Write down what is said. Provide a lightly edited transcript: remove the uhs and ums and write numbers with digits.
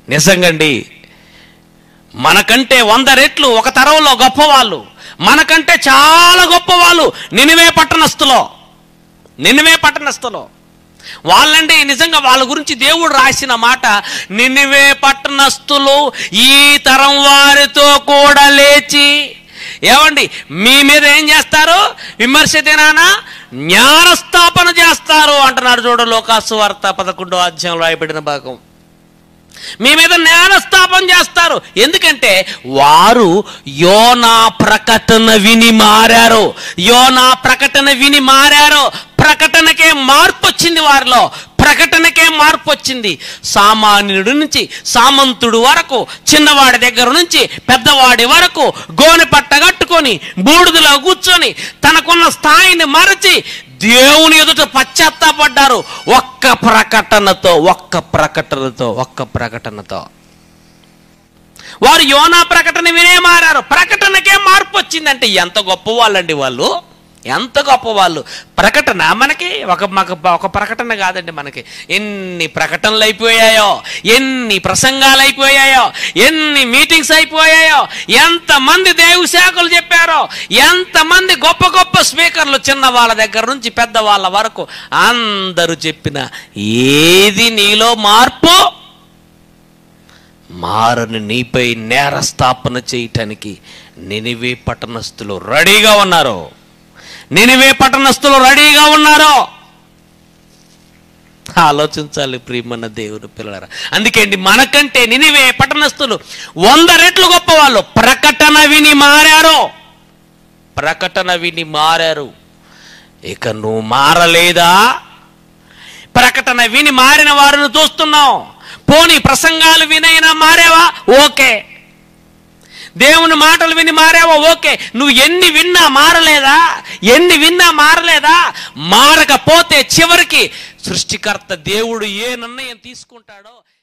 నిజంగండి, మనకంటే 100 రెట్లు ఒక తరంలో గొప్పవాళ్ళు, మనకంటే చాలా గొప్పవాళ్ళు నినివే పట్టణస్థులో వాళ్ళండి. నిజంగా వాళ్ళ గురించి దేవుడు రాసిన మాట, నినివే పట్టణస్థులు ఈ తరం వారితో కూడా లేచి, ఏమండి, మీ మీద ఏం చేస్తారు? విమర్శ దినాన జ్ఞానస్థాపన చేస్తారు అంటున్నాడు. చూడ లోకాసు వార్త 11వ అధ్యాయంలో రాయబడిన భాగం. మీ మీద జ్ఞానస్థాపన చేస్తారు. ఎందుకంటే వారు యోనా ప్రకటన విని మారారు. ప్రకటనకే మార్పు వచ్చింది వారిలో. సామాన్యుడి నుంచి సామంతుడు వరకు, చిన్నవాడి దగ్గర నుంచి పెద్దవాడి వరకు గోనె పట్ట కట్టుకొని బూడిదలో కూర్చొని తనకున్న స్థాయిని మరచి దేవుని ఎదుట పశ్చాత్తాపడ్డారు. ఒక్క ప్రకటనతో వారు యోనా ప్రకటన వినే మారారు. ప్రకటనకే మార్పు వచ్చిందంటే ఎంత గొప్ప వాళ్ళండి వాళ్ళు, ఎంత గొప్పవాళ్ళు. ప్రకటన మనకి ఒక ప్రకటన కాదండి, మనకి ఎన్ని ప్రకటనలు అయిపోయాయో, ఎన్ని ప్రసంగాలు అయిపోయాయో, ఎన్ని మీటింగ్స్ అయిపోయాయో, ఎంతమంది దేవు శాఖలు చెప్పారో, ఎంతమంది గొప్ప గొప్ప స్పీకర్లు, చిన్న వాళ్ళ దగ్గర నుంచి పెద్ద వాళ్ళ వరకు అందరూ చెప్పిన ఏది నీలో మారని నీపై నేరస్థాపన చేయటానికి నినివే పట్టణస్థులు రెడీగా ఉన్నారు. ఆలోచించాలి ప్రియమైన దేవుని పిల్లలారా. అందుకే అండి, మనకంటే నినివే పట్టణస్థులు 100 రెట్లు గొప్పవాళ్ళు. ప్రకటన విని మారారు. ఇక నువ్వు మారలేదా? ప్రకటన విని మారిన వారిని చూస్తున్నావు. పోనీ ప్రసంగాలు వినైనా మారావా? ఓకే. దేవుని మాటలు విని మారావా? ఓకే. నువ్వు ఎన్ని విన్నా మారలేదా? మారకపోతే చివరికి సృష్టికర్త దేవుడు ఏ నిర్ణయం తీసుకుంటాడో